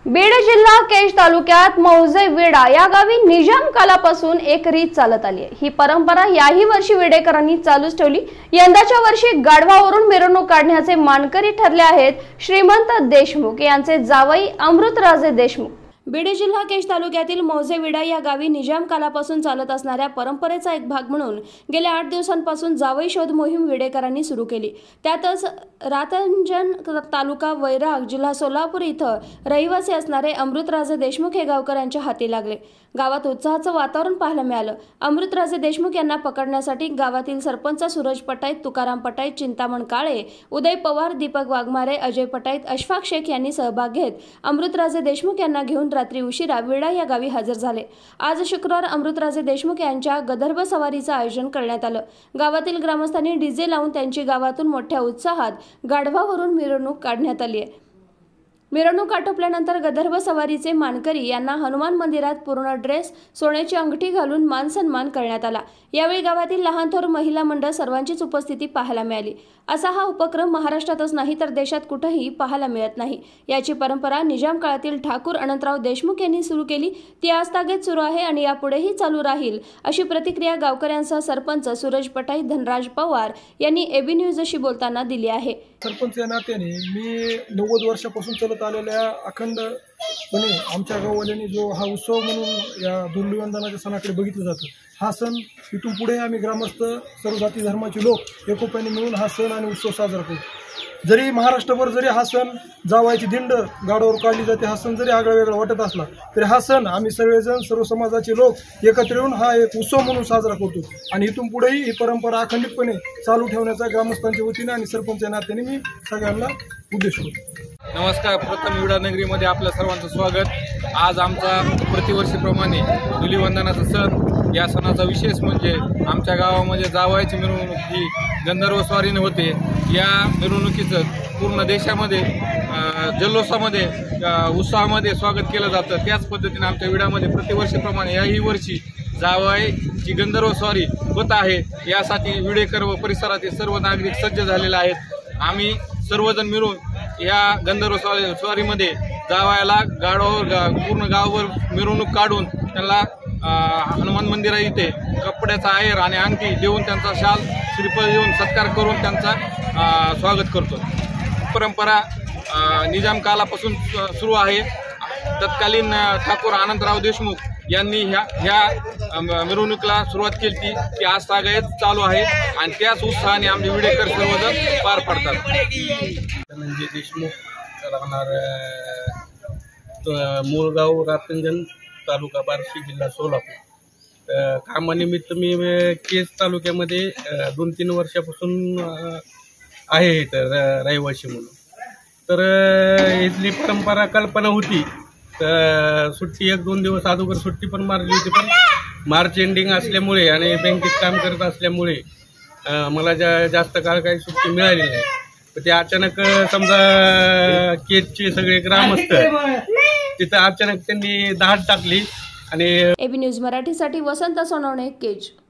बीड जिल्हा केज तालुक्यात मौजे विडा या गावी निजाम कालापासून एक रीत चालत आली आहे। ही परंपरा याही वर्षी विडेकरांनी चालूच ठेवली। यंदाच्या वर्षी गाढवावरून मिरवणूक काढण्याचे मानकरी ठरले आहेत श्रीमंत देशमुख यांचे जावई अमृतराजे देशमुख। बीड जिल्हा केज तालुक्यातील मौजे विडा या गावी निजाम कालापासून चालत असणाऱ्या परंपरेचा एक भाग म्हणून गेल्या 8 दिवसांपासून जावई शोध मोहीम विडेकरांनी सुरू केली। त्यातच रातंजन तालुका वैराग जिल्हा सोलापूर इथं रहिवासी असणारे अमृतराजे देशमुख हे गावकऱ्यांच्या हाती लागले। गावात उत्साहाचं वातावरण पाहायला मिळालं। अमृतराजे देशमुख यांना पकडण्यासाठी गावातील सरपंच सूरज पटाईत, तुकाराम पटाईत, चिंतामण काळे, उदय पवार, दीपक वाघमारे, अजय पटाईत, अशफाक शेख यांनी सहभाग घेत अमृतराजे देशमुख यांना घेऊन रात्री उशिरा विडा या गावी हजर झाले। आज शुक्रवार अमृतराजे देशमुख यांच्या गदर्भ सवारीचं आयोजन करण्यात आलं। गावातील ग्रामस्थांनी डीजे लावून त्यांची गावातून मोठ्या उत्साहात गाढवावरून मिरवणूक काढण्यात आली आहे। मिरवणूक आटोपल्यानंतर गदर्भ सवारीचे मानकरी यांना हनुमान मंदिरात पूर्ण ड्रेस, सोन्याची अंगठी घालून मान सन्मान करण्यात आला। यावेळी गावातील लहान थोर महिला मंडळ सर्वांचीच उपस्थिती पाहायला मिळाली। असा हा उपक्रम महाराष्ट्रातच नाही तर देशात कुठेही पाहायला मिळत नाही। याची परंपरा निजाम काळातील ठाकूर अनंतराव देशमुख यांनी सुरू केली, ती आजतागत सुरू आहे आणि यापुढेही चालू राहील, अशी प्रतिक्रिया गावकऱ्यांसह सरपंच सूरज पटाईत, धनराज पवार यांनी एबी न्यूजशी बोलताना दिली आहे। सरपंच या नात्याने मी 90 वर्षापासून चालत आलेल्या अखंडपणे आमच्या गाववाल्यांनी जो हा उत्सव म्हणून या धुलीवंदनाच्या सणाकडे बघितलं जातं, हा सण इथून पुढे आम्ही ग्रामस्थ सर्व जाती धर्माचे लोक एकोप्याने मिळून हा सण आणि उत्सव साजरा करतो। जरी महाराष्ट्रभर जरी हा सण जावायची दिंड गाडावर काढली जाते, हा सण जरी आगळा वेगळा वाटत असला तरी हा सण आम्ही सर्वजण सर्व समाजाचे लोक एकत्र येऊन हा एक उत्सव म्हणून साजरा करतो आणि इथून पुढेही ही परंपरा अखंडितपणे चालू ठेवण्याचा ग्रामस्थांच्या वतीने आणि सरपंच नात्याने मी सगळ्यांना उद्देश करतो। नमस्कार, प्रथम विडा नगरीमध्ये आपल्या सर्वांचं स्वागत। आज आमचा प्रतिवर्षीप्रमाणे धुलीवंदनाचा सण, या सणाचा विशेष म्हणजे आमच्या गावामध्ये जावयाची मिरवणूक ही गंधर्व स्वारीने होते। या मिरवणुकीचं पूर्ण देशामध्ये जल्लोषामध्ये उत्साहामध्ये स्वागत केलं जातं। त्याच पद्धतीने आमच्या विडामध्ये प्रतिवर्षीप्रमाणे याही वर्षी जावयाची गंधर्व स्वारी होत आहे। यासाठी विडेकर व परिसरातील सर्व नागरिक सज्ज झालेले आहेत। आम्ही सर्वजण मिळून या गंधर्व स्वारीमध्ये जावयाला गाडावर पूर्ण गावावर मिरवणूक काढून त्यांना हनुमान मंदिरा इथे कपड्याचा आहेर आणि अंगठी देऊन त्यांचा शाल श्रीफळ देऊन सत्कार करून त्यांचा स्वागत करतो। परंपरा निजाम कालापासून सुरू आहे। तत्कालीन ठाकूर अनंतराव देशमुख यांनी ह्या मिरवणुकीला सुरुवात केली ती आज तागायत चालू आहे आणि त्याच उत्साहाने आमचे विडेकर सर्वजण पार पडतात। म्हणजे देशमुख राहणार मूळगाव रातंजन तालुका बार्शी जिल्हा सोलापूर। कामानिमित्त मी केज तालुक्यामध्ये 2-3 वर्षापासून आहे इथं रहिवासी म्हणून। तर इथली परंपरा कल्पना होती तर सुट्टी 1-2 दिवस अगोदर सुट्टी पण मारली होती, पण मार्च एंडिंग असल्यामुळे आणि बँकेत काम करत असल्यामुळे मला जास्त काळ काही सुट्टी मिळाली नाही। तर ते अचानक समजा केजचे सगळे ग्रामस्थ तिथं अचानक त्यांनी धाड टाकली आणि एबी न्यूज मराठीसाठी वसंत सोनवणे, केज।